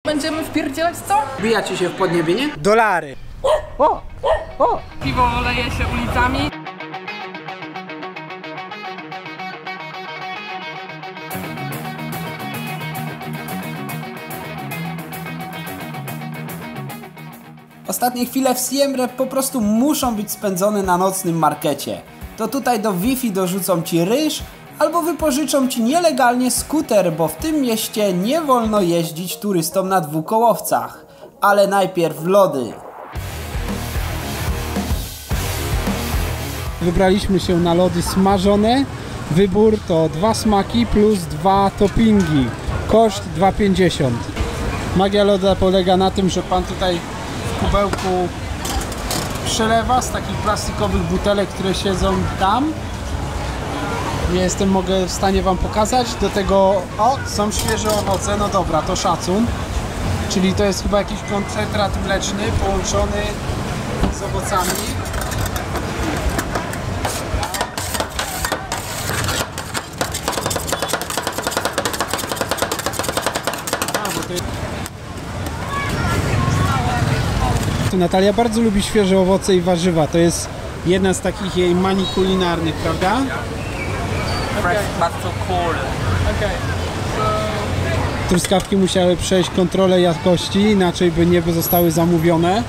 Będziemy wpierdzielać co? Wbijacie się w podniebienie? Dolary. O! O! Piwo leje się ulicami. Ostatnie chwile w Siem Reap po prostu muszą być spędzone na nocnym markecie. To tutaj do Wi-Fi dorzucą ci ryż, albo wypożyczą ci nielegalnie skuter, bo w tym mieście nie wolno jeździć turystom na dwukołowcach. Ale najpierw lody. Wybraliśmy się na lody smażone. Wybór to 2 smaki plus 2 toppingi. Koszt 2,50. Magia loda polega na tym, że pan tutaj w kubełku przelewa z takich plastikowych butelek, które siedzą tam. Nie mogę w stanie wam pokazać. Do tego, są świeże owoce, no dobra, to szacun. Czyli to jest chyba jakiś koncentrat mleczny połączony z owocami. Natalia bardzo lubi świeże owoce i warzywa. To jest jedna z takich jej manii kulinarnych, prawda? Fresh, bardzo cool. Truskawki musiały przejść kontrolę jakości, inaczej by nie zostały zamówione.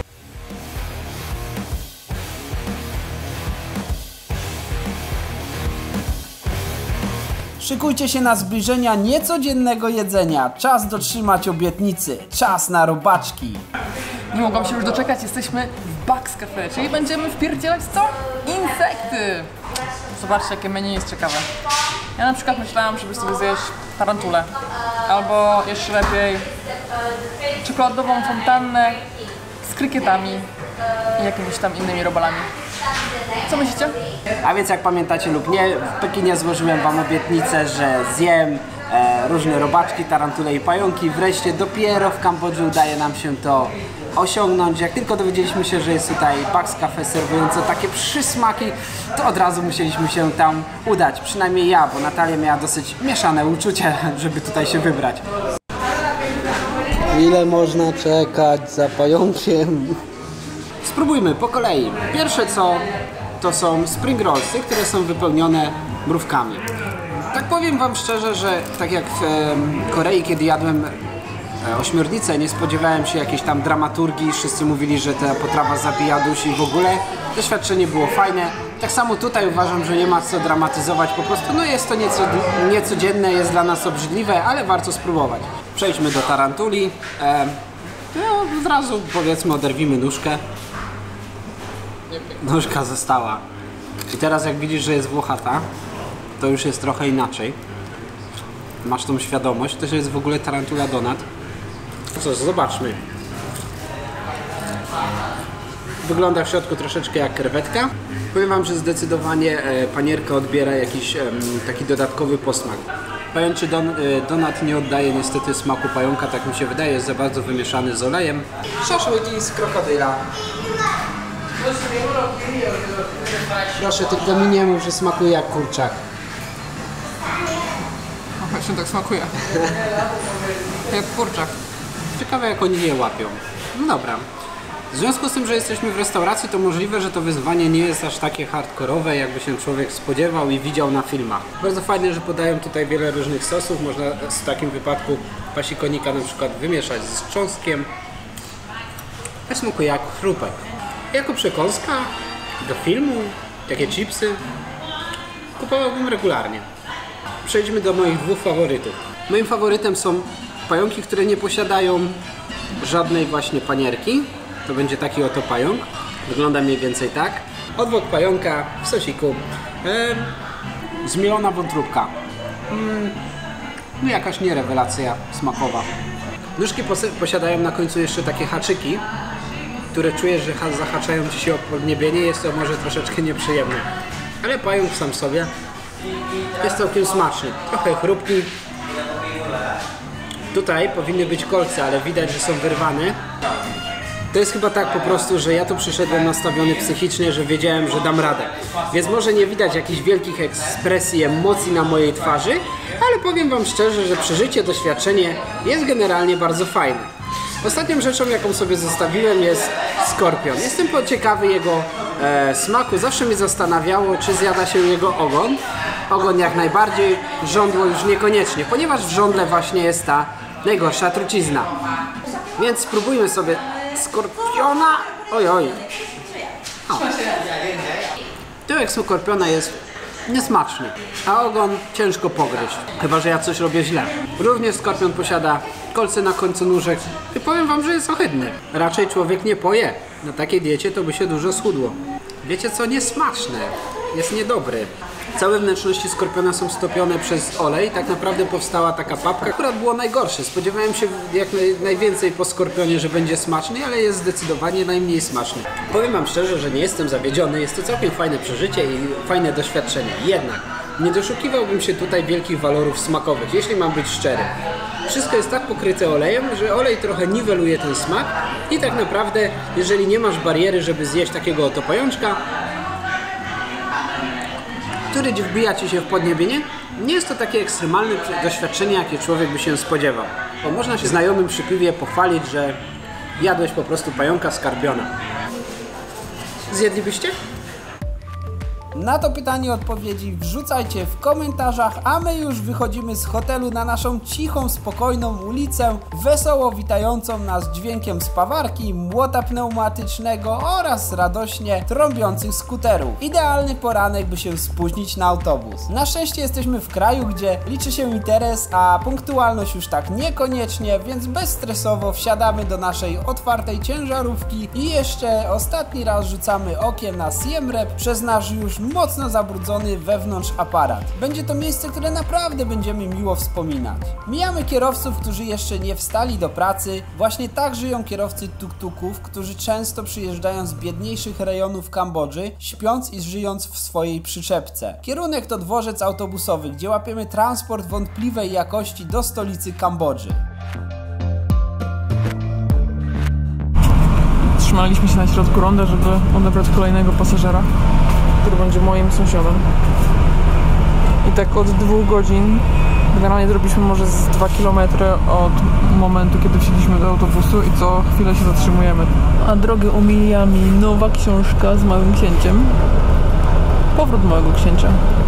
Szykujcie się na zbliżenia niecodziennego jedzenia. Czas dotrzymać obietnicy. Czas na robaczki. Nie mogłam się już doczekać, jesteśmy w Bugs Cafe, czyli będziemy wpierdzielać co? Insekty! Zobaczcie, jakie menu jest ciekawe. Ja na przykład myślałam, żeby sobie zjeść tarantulę. Albo jeszcze lepiej czekoladową fontannę z krykietami i jakimiś tam innymi robalami. Co myślicie? A więc jak pamiętacie lub nie, w Pekinie złożyłem wam obietnicę, że zjem różne robaczki, tarantule i pająki. Wreszcie dopiero w Kambodży udaje nam się to osiągnąć. Jak tylko dowiedzieliśmy się, że jest tutaj Bugs Cafe serwujące takie przysmaki, to od razu musieliśmy się tam udać. Przynajmniej ja, bo Natalia miała dosyć mieszane uczucia, żeby tutaj się wybrać. Ile można czekać za pająkiem? Spróbujmy po kolei. Pierwsze co, to są spring rollsy, które są wypełnione mrówkami. Tak powiem wam szczerze, że tak jak w Korei, kiedy jadłem ośmiornicę, nie spodziewałem się jakiejś tam dramaturgii. Wszyscy mówili, że ta potrawa zabija, dusi i w ogóle. Doświadczenie było fajne. Tak samo tutaj uważam, że nie ma co dramatyzować. Po prostu jest to niecodzienne, jest dla nas obrzydliwe, ale warto spróbować. Przejdźmy do tarantuli. Od razu powiedzmy oderwijmy nóżkę. Nóżka została. I teraz jak widzisz, że jest włochata, to już jest trochę inaczej. Masz tą świadomość. To jest w ogóle tarantula donat. No co, zobaczmy. Wygląda w środku troszeczkę jak krewetka. Powiem wam, że zdecydowanie panierka odbiera jakiś taki dodatkowy posmak. Pajęczy donat nie oddaje niestety smaku pająka, tak mi się wydaje, jest za bardzo wymieszany z olejem. Szaszłyki z krokodyla. Proszę, tylko mi nie mów, że smakuje jak kurczak. Właśnie tak smakuje. Jak kurczak. Ciekawe jak oni je łapią. No dobra. W związku z tym, że jesteśmy w restauracji, to możliwe, że to wyzwanie nie jest aż takie hardkorowe, jakby się człowiek spodziewał i widział na filmach. Bardzo fajne, że podają tutaj wiele różnych sosów. Można w takim wypadku pasikonika na przykład wymieszać z cząstkiem. Smakuje jak chrupek. Jako przekąska do filmu, takie chipsy, kupowałbym regularnie. Przejdźmy do moich dwóch faworytów. Moim faworytem są pająki, które nie posiadają żadnej właśnie panierki. To będzie taki oto pająk. Wygląda mniej więcej tak. Odwłok pająka w sosiku. Zmielona wątróbka. No jakaś nie rewelacja smakowa. Nóżki posiadają na końcu jeszcze takie haczyki, które czujesz, że zahaczają ci się o podniebienie. Jest to może troszeczkę nieprzyjemne. Ale pająk sam sobie jest całkiem smaczny. Trochę chrupki. Tutaj powinny być kolce, ale widać, że są wyrwane. To jest chyba tak po prostu, że ja tu przyszedłem nastawiony psychicznie, że wiedziałem, że dam radę. Więc może nie widać jakichś wielkich ekspresji emocji na mojej twarzy, ale powiem wam szczerze, że przeżycie, doświadczenie jest generalnie bardzo fajne. Ostatnią rzeczą, jaką sobie zostawiłem, jest skorpion. Jestem ciekawy jego smaku. Zawsze mnie zastanawiało, czy zjada się jego ogon. Ogon jak najbardziej, żądło już niekoniecznie, ponieważ w żądle właśnie jest ta najgorsza trucizna. Więc spróbujmy sobie skorpiona. Oj. Tyłek skorpiona jest niesmaczny, a ogon ciężko pogryźć, chyba że ja coś robię źle. Również skorpion posiada kolce na końcu nóżek i powiem wam, że jest ohydny. Raczej człowiek nie poje. Na takiej diecie to by się dużo schudło. Wiecie co? Niesmaczne. Jest niedobry. Całe wnętrzności skorpiona są stopione przez olej. Tak naprawdę powstała taka papka. Akurat było najgorsze. Spodziewałem się jak najwięcej po skorpionie, że będzie smaczny, ale jest zdecydowanie najmniej smaczny. Powiem wam szczerze, że nie jestem zawiedziony. Jest to całkiem fajne przeżycie i fajne doświadczenie. Jednak nie doszukiwałbym się tutaj wielkich walorów smakowych, jeśli mam być szczery. Wszystko jest tak pokryte olejem, że olej trochę niweluje ten smak i tak naprawdę, jeżeli nie masz bariery, żeby zjeść takiego oto pajączka, który wbija ci się w podniebienie, nie jest to takie ekstremalne doświadczenie, jakie człowiek by się spodziewał. Bo można się znajomym przy piwie pochwalić, że jadłeś po prostu pająka skarbiona. Zjedlibyście? Na to pytanie odpowiedzi wrzucajcie w komentarzach, a my już wychodzimy z hotelu na naszą cichą, spokojną ulicę, wesoło witającą nas dźwiękiem spawarki, młota pneumatycznego oraz radośnie trąbiących skuterów. Idealny poranek, by się spóźnić na autobus. Na szczęście jesteśmy w kraju, gdzie liczy się interes, a punktualność już tak niekoniecznie, więc bezstresowo wsiadamy do naszej otwartej ciężarówki i jeszcze ostatni raz rzucamy okiem na Siem Reap przez nasz już mocno zabrudzony wewnątrz aparat. Będzie to miejsce, które naprawdę będziemy miło wspominać. Mijamy kierowców, którzy jeszcze nie wstali do pracy. Właśnie tak żyją kierowcy tuk-tuków, którzy często przyjeżdżają z biedniejszych rejonów Kambodży, śpiąc i żyjąc w swojej przyczepce. Kierunek to dworzec autobusowy, gdzie łapiemy transport wątpliwej jakości do stolicy Kambodży. Trzymaliśmy się na środku ronda, żeby odebrać kolejnego pasażera, który będzie moim sąsiadem. I tak od 2 godzin generalnie zrobiliśmy może z 2 km od momentu, kiedy wsiedliśmy do autobusu i co chwilę się zatrzymujemy. A drogę omija mi nowa książka z małym księciem. Powrót małego księcia.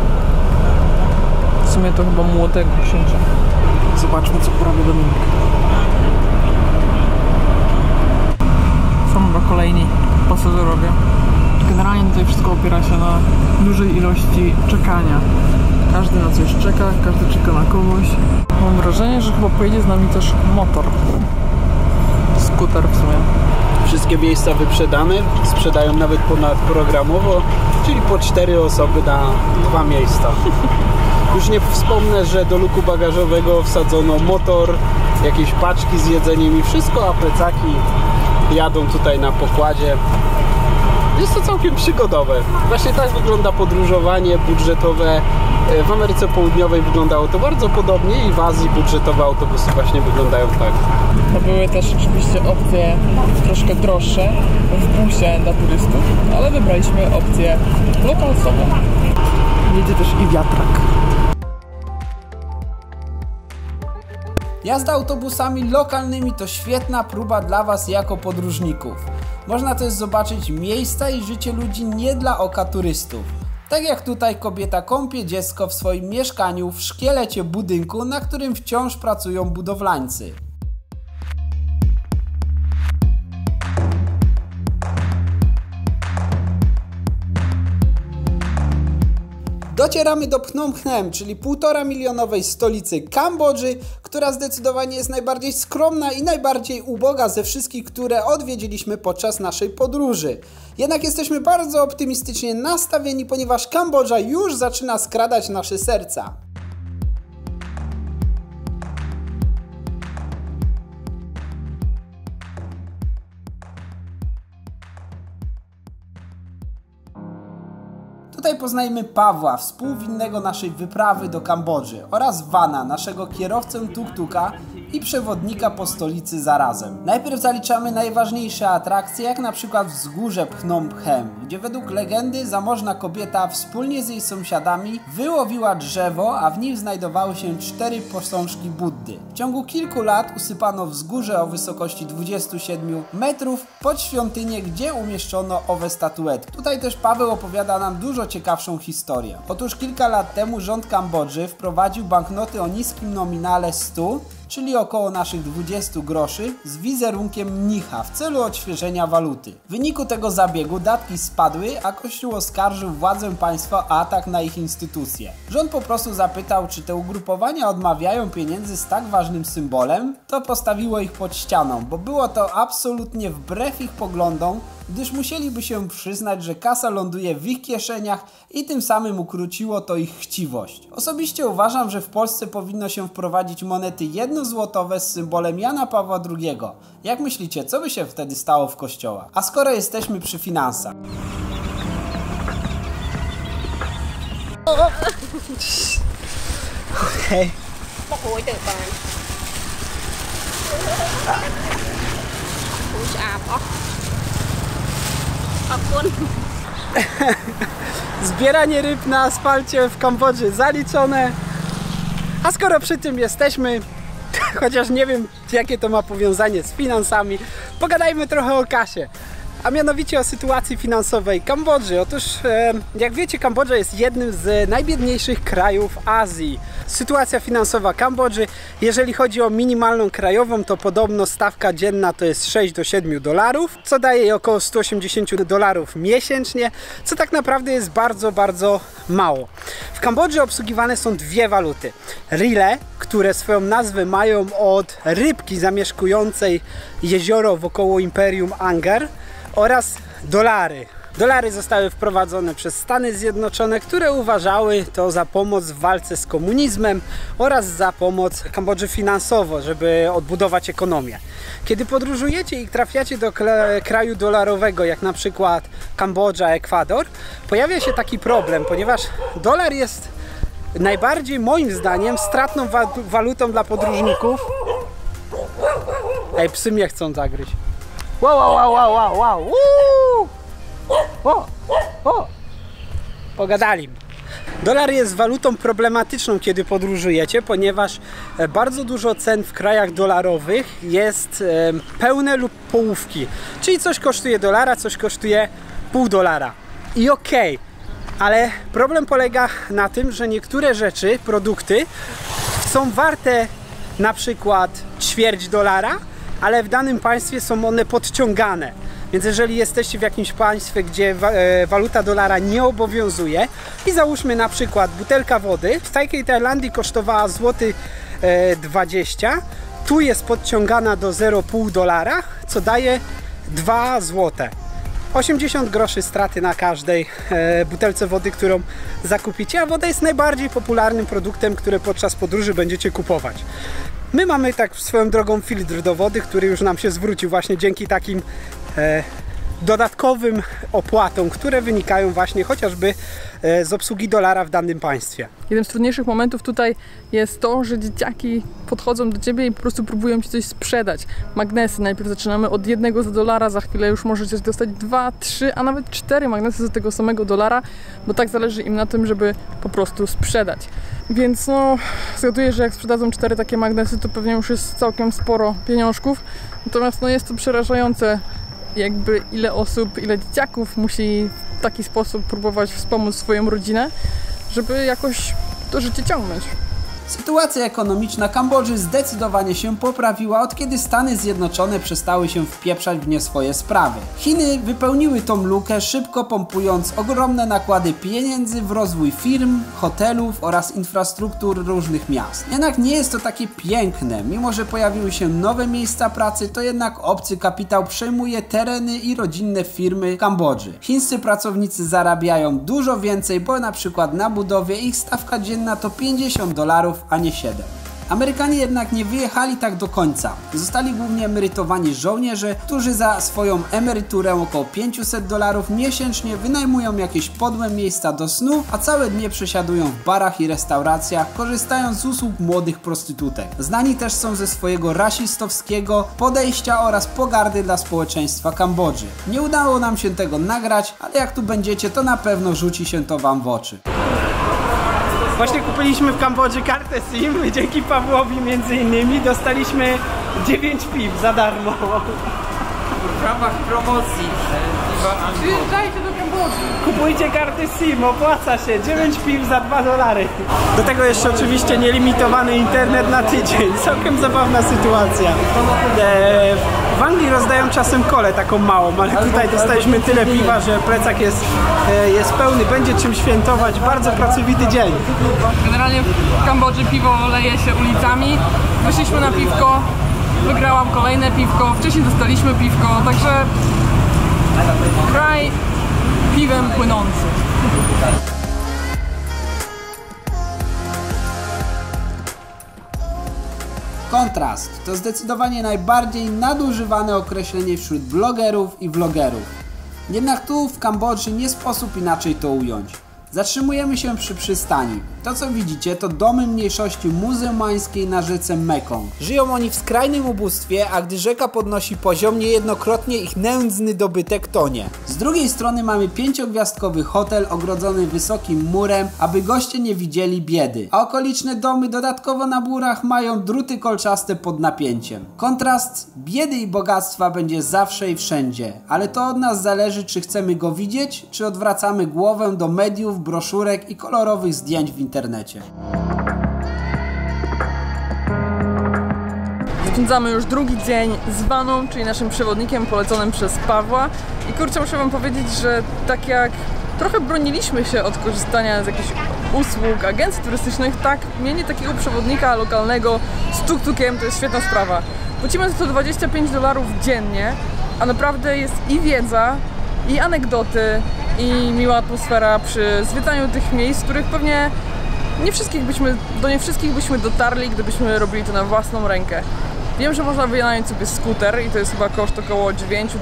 W sumie to chyba młodego księcia. Zobaczmy, co porabi Dominik. Są chyba kolejni pasażerowie. Generalnie tutaj wszystko opiera się na dużej ilości czekania. Każdy na coś czeka, każdy czeka na kogoś. Mam wrażenie, że chyba pojedzie z nami też motor. Skuter w sumie. Wszystkie miejsca wyprzedane, sprzedają nawet ponadprogramowo, czyli po 4 osoby na 2 miejsca. Już nie wspomnę, że do luku bagażowego wsadzono motor, jakieś paczki z jedzeniem i wszystko, a plecaki jadą tutaj na pokładzie. Jest to całkiem przygodowe. Właśnie tak wygląda podróżowanie budżetowe. W Ameryce Południowej wyglądało to bardzo podobnie i w Azji budżetowe autobusy właśnie wyglądają tak. To były też oczywiście opcje troszkę droższe w busie dla turystów, ale wybraliśmy opcję lokalsową. Jedzie też i wiatrak. Jazda autobusami lokalnymi to świetna próba dla Was jako podróżników. Można też zobaczyć miejsca i życie ludzi nie dla oka turystów. Tak jak tutaj kobieta kąpie dziecko w swoim mieszkaniu w szkielecie budynku, na którym wciąż pracują budowlańcy. Docieramy do Phnom Penh, czyli 1,5 milionowej stolicy Kambodży, która zdecydowanie jest najbardziej skromna i najbardziej uboga ze wszystkich, które odwiedziliśmy podczas naszej podróży. Jednak jesteśmy bardzo optymistycznie nastawieni, ponieważ Kambodża już zaczyna skradać nasze serca. Tutaj poznajemy Pawła, współwinnego naszej wyprawy do Kambodży, oraz Vana, naszego kierowcę tuk-tuka i przewodnika po stolicy zarazem. Najpierw zaliczamy najważniejsze atrakcje, jak na przykład wzgórze Phnom Penh, gdzie według legendy zamożna kobieta wspólnie z jej sąsiadami wyłowiła drzewo, a w nim znajdowały się 4 posążki Buddy. W ciągu kilku lat usypano wzgórze o wysokości 27 metrów pod świątynię, gdzie umieszczono owe statuetki. Tutaj też Paweł opowiada nam dużo ciekawszą historię. Otóż kilka lat temu rząd Kambodży wprowadził banknoty o niskim nominale 100, czyli około naszych 20 groszy, z wizerunkiem mnicha w celu odświeżenia waluty. W wyniku tego zabiegu datki spadły, a Kościół oskarżył władzę państwa o atak na ich instytucje. Rząd po prostu zapytał, czy te ugrupowania odmawiają pieniędzy z tak ważnym symbolem, to postawiło ich pod ścianą, bo było to absolutnie wbrew ich poglądom, gdyż musieliby się przyznać, że kasa ląduje w ich kieszeniach i tym samym ukróciło to ich chciwość. Osobiście uważam, że w Polsce powinno się wprowadzić monety jednozłotowe z symbolem Jana Pawła II. Jak myślicie, co by się wtedy stało w kościołach? A skoro jesteśmy przy finansach. Okej. Zbieranie ryb na asfalcie w Kambodży zaliczone. A skoro przy tym jesteśmy, chociaż nie wiem, jakie to ma powiązanie z finansami, pogadajmy trochę o kasie. A mianowicie o sytuacji finansowej Kambodży. Otóż, jak wiecie, Kambodża jest jednym z najbiedniejszych krajów Azji. Sytuacja finansowa Kambodży, jeżeli chodzi o minimalną krajową, to podobno stawka dzienna to jest 6 do 7 dolarów, co daje jej około 180 dolarów miesięcznie, co tak naprawdę jest bardzo, bardzo mało. W Kambodży obsługiwane są dwie waluty. Rile, które swoją nazwę mają od rybki zamieszkującej jezioro wokoło Imperium Angkor, oraz dolary. Dolary zostały wprowadzone przez Stany Zjednoczone, które uważały to za pomoc w walce z komunizmem oraz za pomoc Kambodży finansowo, żeby odbudować ekonomię. Kiedy podróżujecie i trafiacie do kraju dolarowego, jak na przykład Kambodża, Ekwador, pojawia się taki problem, ponieważ dolar jest najbardziej, moim zdaniem, stratną walutą dla podróżników. Ej, psy mnie chcą zagryźć. Wow, wow, wow, wow, wow, wow. O. Pogadali. Dolar jest walutą problematyczną, kiedy podróżujecie, ponieważ bardzo dużo cen w krajach dolarowych jest pełne lub połówki. Czyli coś kosztuje dolara, coś kosztuje pół dolara. I okej, ale problem polega na tym, że niektóre rzeczy, produkty są warte na przykład ćwierć dolara, ale w danym państwie są one podciągane. Więc jeżeli jesteście w jakimś państwie, gdzie waluta dolara nie obowiązuje i załóżmy na przykład butelka wody w takiej Tajlandii kosztowała złoty 20, tu jest podciągana do 0,5 dolara, co daje 2 złote. 80 groszy straty na każdej butelce wody, którą zakupicie, a woda jest najbardziej popularnym produktem, który podczas podróży będziecie kupować. My mamy tak swoją drogą filtr do wody, który już nam się zwrócił właśnie dzięki takim dodatkowym opłatom, które wynikają właśnie chociażby z obsługi dolara w danym państwie. Jeden z trudniejszych momentów tutaj jest to, że dzieciaki podchodzą do ciebie i po prostu próbują ci coś sprzedać. Magnesy, najpierw zaczynamy od 1 za dolara, za chwilę już możecie dostać 2, 3, a nawet 4 magnesy za tego samego dolara, bo tak zależy im na tym, żeby po prostu sprzedać. Więc no, zgaduję, że jak sprzedadzą 4 takie magnesy, to pewnie już jest całkiem sporo pieniążków. Natomiast no, jest to przerażające, jakby ile osób, ile dzieciaków musi w taki sposób próbować wspomóc swoją rodzinę, żeby jakoś to życie ciągnąć. Sytuacja ekonomiczna Kambodży zdecydowanie się poprawiła, od kiedy Stany Zjednoczone przestały się wpieprzać w nie swoje sprawy. Chiny wypełniły tą lukę, szybko pompując ogromne nakłady pieniędzy w rozwój firm, hotelów oraz infrastruktur różnych miast. Jednak nie jest to takie piękne. Mimo że pojawiły się nowe miejsca pracy, to jednak obcy kapitał przejmuje tereny i rodzinne firmy Kambodży. Chińscy pracownicy zarabiają dużo więcej, bo na przykład na budowie ich stawka dzienna to 50 dolarów, a nie 7. Amerykanie jednak nie wyjechali tak do końca. Zostali głównie emerytowani żołnierze, którzy za swoją emeryturę około $500 miesięcznie wynajmują jakieś podłe miejsca do snu, a całe dnie przesiadują w barach i restauracjach, korzystając z usług młodych prostytutek. Znani też są ze swojego rasistowskiego podejścia oraz pogardy dla społeczeństwa Kambodży. Nie udało nam się tego nagrać, ale jak tu będziecie, to na pewno rzuci się to wam w oczy. Właśnie kupiliśmy w Kambodży kartę SIM, dzięki Pawłowi między innymi dostaliśmy 9 piw za darmo. W ramach promocji Przyjeżdżajcie do Kambodży. Kupujcie karty SIM, opłaca się, 9 piw za $2. Do tego jeszcze oczywiście nielimitowany internet na tydzień, całkiem zabawna sytuacja. W Anglii rozdają czasem kolę taką małą, ale tutaj dostaliśmy tyle piwa, że plecak jest pełny, będzie czym świętować, bardzo pracowity dzień. Generalnie w Kambodży piwo leje się ulicami. Wyszliśmy na piwko, wygrałam kolejne piwko, wcześniej dostaliśmy piwko, także kraj piwem płynący. Kontrast to zdecydowanie najbardziej nadużywane określenie wśród blogerów i vlogerów. Jednak tu w Kambodży nie sposób inaczej to ująć. Zatrzymujemy się przy przystani. To co widzicie to domy mniejszości muzułmańskiej na rzece Mekong. Żyją oni w skrajnym ubóstwie, a gdy rzeka podnosi poziom, niejednokrotnie ich nędzny dobytek tonie. Z drugiej strony mamy 5-gwiazdkowy hotel ogrodzony wysokim murem, aby goście nie widzieli biedy, a okoliczne domy dodatkowo na murach mają druty kolczaste pod napięciem. Kontrast biedy i bogactwa będzie zawsze i wszędzie, ale to od nas zależy, czy chcemy go widzieć, czy odwracamy głowę do mediów, broszurek i kolorowych zdjęć w internecie. Spędzamy już drugi dzień z Vaną, czyli naszym przewodnikiem poleconym przez Pawła. I kurczę, muszę wam powiedzieć, że tak jak trochę broniliśmy się od korzystania z jakichś usług agencji turystycznych, tak mieli takiego przewodnika lokalnego z tuk-tukiem to jest świetna sprawa. Płacimy za to $25 dziennie, a naprawdę jest i wiedza, i anegdoty, i miła atmosfera przy zwiedzaniu tych miejsc, których pewnie do nie wszystkich byśmy dotarli, gdybyśmy robili to na własną rękę. Wiem, że można wynająć sobie skuter i to jest chyba koszt około $9–12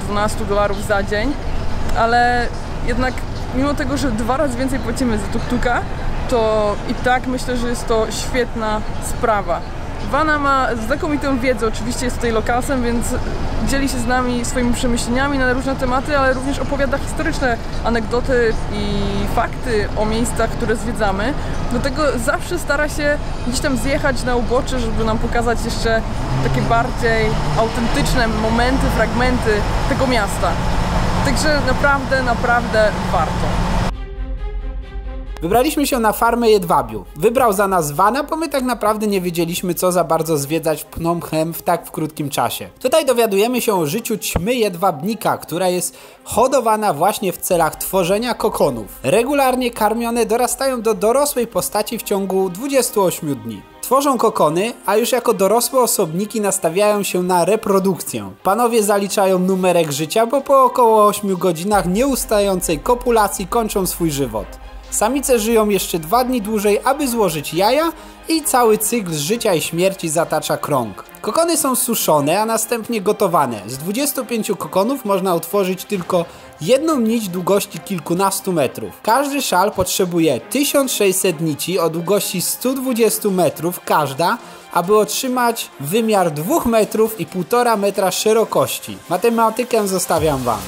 za dzień, ale jednak mimo tego, że 2 razy więcej płacimy za tuk-tuka, to i tak myślę, że jest to świetna sprawa. Vana ma znakomitą wiedzę, oczywiście jest tutaj lokalsem, więc dzieli się z nami swoimi przemyśleniami na różne tematy, ale również opowiada historyczne anegdoty i fakty o miejscach, które zwiedzamy. Do tego zawsze stara się gdzieś tam zjechać na ubocze, żeby nam pokazać jeszcze takie bardziej autentyczne momenty, fragmenty tego miasta. Także naprawdę warto. Wybraliśmy się na farmę jedwabiu. Wybrał za nas Vana, bo my tak naprawdę nie wiedzieliśmy, co za bardzo zwiedzać w Phnom Penh w tak krótkim czasie. Tutaj dowiadujemy się o życiu ćmy jedwabnika, która jest hodowana właśnie w celach tworzenia kokonów. Regularnie karmione dorastają do dorosłej postaci w ciągu 28 dni. Tworzą kokony, a już jako dorosłe osobniki nastawiają się na reprodukcję. Panowie zaliczają numerek życia, bo po około 8 godzinach nieustającej kopulacji kończą swój żywot. Samice żyją jeszcze 2 dni dłużej, aby złożyć jaja i cały cykl życia i śmierci zatacza krąg. Kokony są suszone, a następnie gotowane. Z 25 kokonów można utworzyć tylko jedną nić długości kilkunastu metrów. Każdy szal potrzebuje 1600 nici o długości 120 metrów każda, aby otrzymać wymiar 2 metrów i 1,5 metra szerokości. Matematykę zostawiam wam.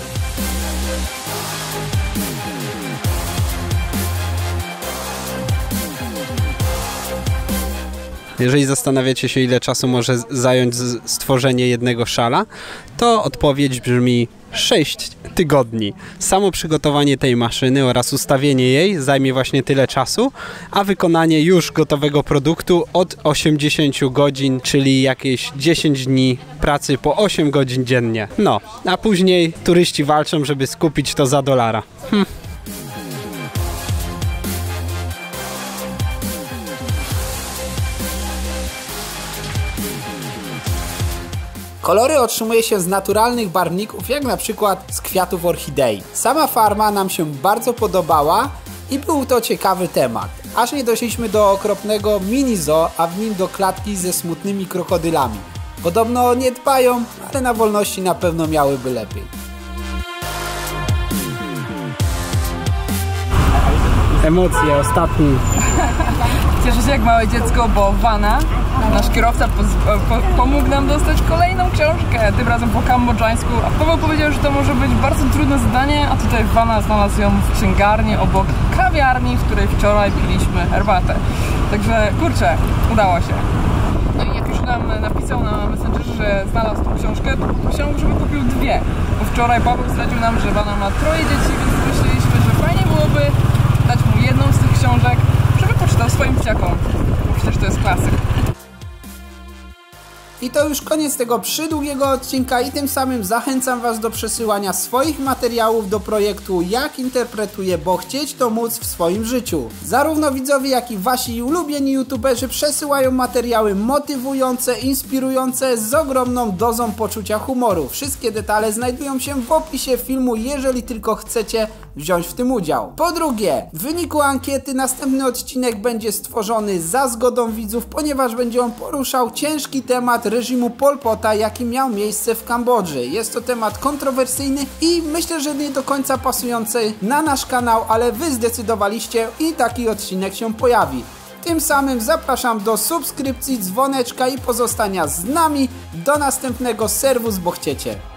Jeżeli zastanawiacie się, ile czasu może zająć stworzenie jednego szala, to odpowiedź brzmi 6 tygodni. Samo przygotowanie tej maszyny oraz ustawienie jej zajmie właśnie tyle czasu, a wykonanie już gotowego produktu od 80 godzin, czyli jakieś 10 dni pracy po 8 godzin dziennie. No, a później turyści walczą, żeby skupić to za $1. Kolory otrzymuje się z naturalnych barwników, jak na przykład z kwiatów orchidei. Sama farma nam się bardzo podobała i był to ciekawy temat. Aż nie doszliśmy do okropnego mini zoo, a w nim do klatki ze smutnymi krokodylami. Podobno nie dbają, ale na wolności na pewno miałyby lepiej. Emocje ostatnie. Cieszę się jak małe dziecko, bo Vana, nasz kierowca, pomógł nam dostać kolejną książkę, tym razem po kambodżańsku, a Paweł powiedział, że to może być bardzo trudne zadanie, a tutaj Vana znalazł ją w księgarni obok kawiarni, w której wczoraj piliśmy herbatę. Także kurczę, udało się. No i jak już nam napisał na Messengerze, że znalazł tą książkę, to prosił, żeby kupił dwie, bo wczoraj Paweł zdradził nam, że Vana ma 3 dzieci, więc myśleliśmy, że fajnie byłoby dać mu jedną z tych książek, żeby poczytał swoim dzieciakom. Przecież to jest klasyk. I to już koniec tego przydługiego odcinka i tym samym zachęcam Was do przesyłania swoich materiałów do projektu Jak interpretuję, bo chcieć to móc w swoim życiu. Zarówno widzowie, jak i Wasi ulubieni youtuberzy przesyłają materiały motywujące, inspirujące z ogromną dozą poczucia humoru. Wszystkie detale znajdują się w opisie filmu, jeżeli tylko chcecie wziąć w tym udział. Po drugie, w wyniku ankiety następny odcinek będzie stworzony za zgodą widzów, ponieważ będzie on poruszał ciężki temat reżimu Pol Pota, jaki miał miejsce w Kambodży. Jest to temat kontrowersyjny i myślę, że nie do końca pasujący na nasz kanał, ale Wy zdecydowaliście i taki odcinek się pojawi. Tym samym zapraszam do subskrypcji, dzwoneczka i pozostania z nami. Do następnego. Serwus, bo chcecie.